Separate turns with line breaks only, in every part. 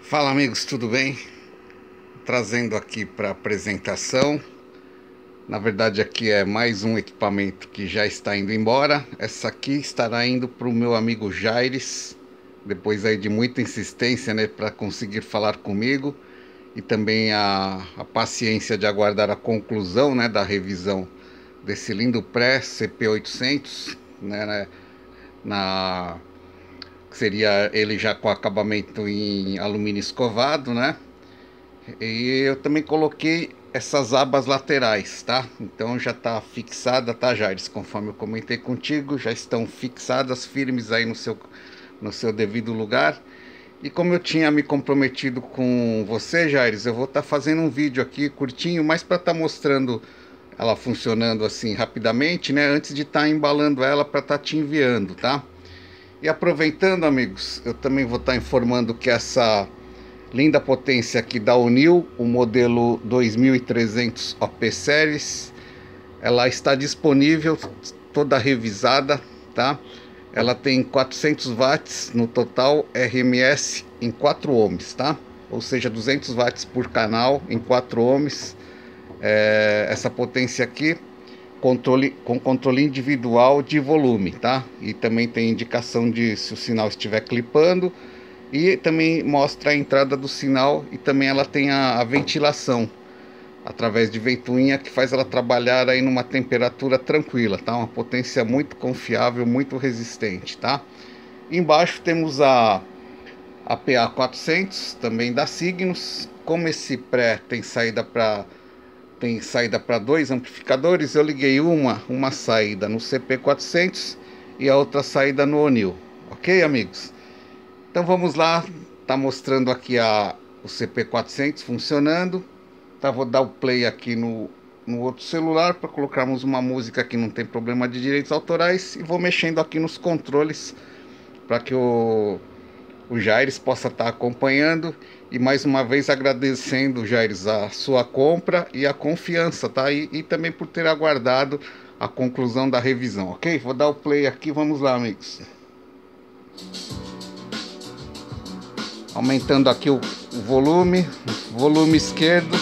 Fala amigos, tudo bem? Trazendo aqui para apresentação. Na verdade aqui é mais um equipamento que já está indo embora. Essa aqui estará indo para o meu amigo Jaires, depois aí de muita insistência, né, para conseguir falar comigo, e também a paciência de aguardar a conclusão, né, da revisão desse lindo pré CP800, né, que seria ele já com acabamento em alumínio escovado, né? E eu também coloquei essas abas laterais, tá? Então já tá fixada, tá, Jaires? Conforme eu comentei contigo, já estão fixadas, firmes aí no seu devido lugar. E como eu tinha me comprometido com você, Jaires, eu vou estar fazendo um vídeo aqui curtinho, mais para estar mostrando ela funcionando assim rapidamente, né? Antes de estar embalando ela para estar te enviando, tá? E aproveitando, amigos, eu também vou estar informando que essa linda potência aqui da O'Neill, o modelo 2300 OP Series, ela está disponível, toda revisada, tá? Ela tem 400 watts no total, RMS em 4 ohms, tá? Ou seja, 200 watts por canal em 4 ohms. Essa potência aqui com controle individual de volume, tá? E também tem indicação de se o sinal estiver clipando, e também mostra a entrada do sinal, e também ela tem a ventilação através de ventoinha, que faz ela trabalhar aí numa temperatura tranquila, tá? Uma potência muito confiável, muito resistente, tá? Embaixo temos a PA400, também da Cygnus. Como esse pré tem saída para dois amplificadores, eu liguei uma saída no CP400 e a outra saída no O'Neill, ok, amigos? Então vamos lá, tá mostrando aqui o CP400 funcionando, tá? Vou dar o play aqui no outro celular para colocarmos uma música que não tem problema de direitos autorais, e vou mexendo aqui nos controles para que o Jaires possa estar acompanhando. E mais uma vez agradecendo, Jaires, a sua compra e a confiança, tá? E também por ter aguardado a conclusão da revisão, ok? Vou dar o play aqui, vamos lá, amigos. Aumentando aqui o volume esquerdo.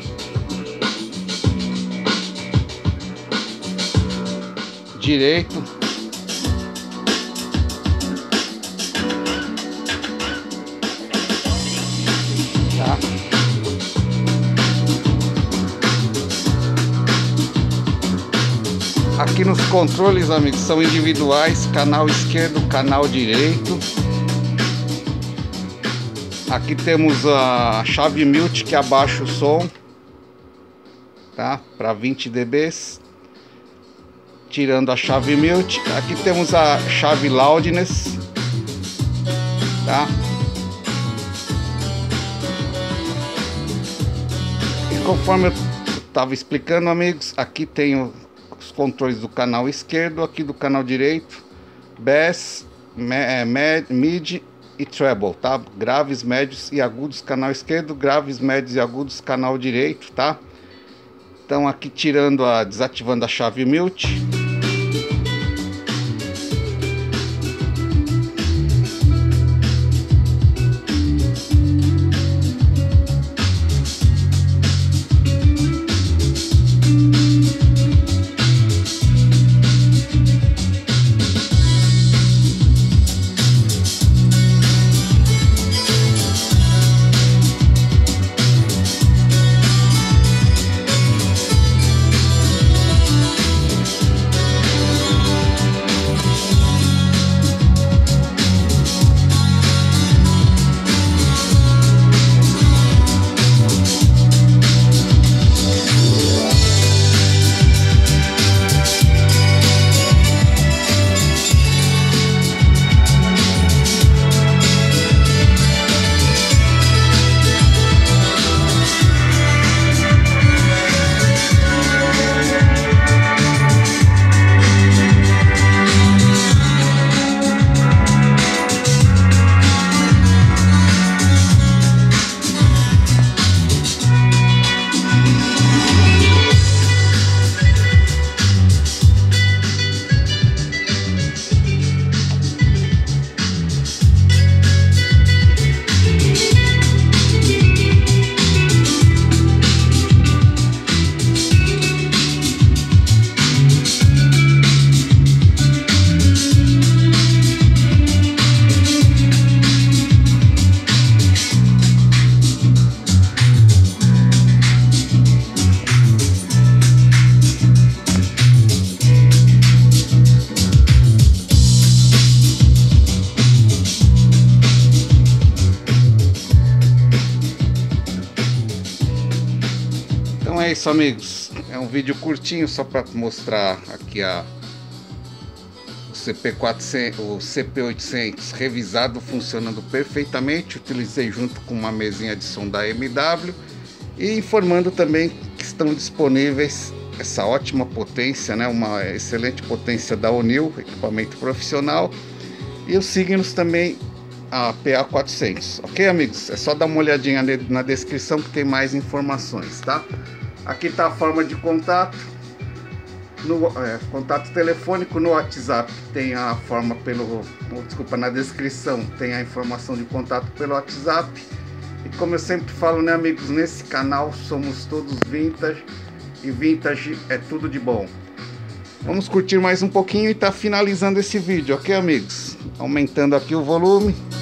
Direito. Tá? Aqui nos controles, amigos, são individuais, canal esquerdo, canal direito. Aqui temos a chave mute que abaixa o som, tá? Para 20 dB. Tirando a chave mute, aqui temos a chave loudness, tá? E conforme eu estava explicando, amigos, aqui tem os controles do canal esquerdo, aqui do canal direito, bass, mid e treble, tá? Graves, médios e agudos, canal esquerdo, graves, médios e agudos, canal direito, tá? Então aqui desativando a chave mute. isso, amigos. É um vídeo curtinho só para mostrar aqui o CP400, o CP800 revisado, funcionando perfeitamente. Utilizei junto com uma mesinha de som da MW e informando também que estão disponíveis essa ótima potência, né? Uma excelente potência da O'Neill, equipamento profissional, e os signos também, a PA400. Ok, amigos? É só dar uma olhadinha na descrição que tem mais informações, tá? Aqui está a forma de contato. Contato telefônico. No WhatsApp tem a forma na descrição tem a informação de contato pelo WhatsApp. E como eu sempre falo, né, amigos, nesse canal somos todos vintage, e vintage é tudo de bom. Vamos curtir mais um pouquinho e tá finalizando esse vídeo, ok, amigos? Aumentando aqui o volume.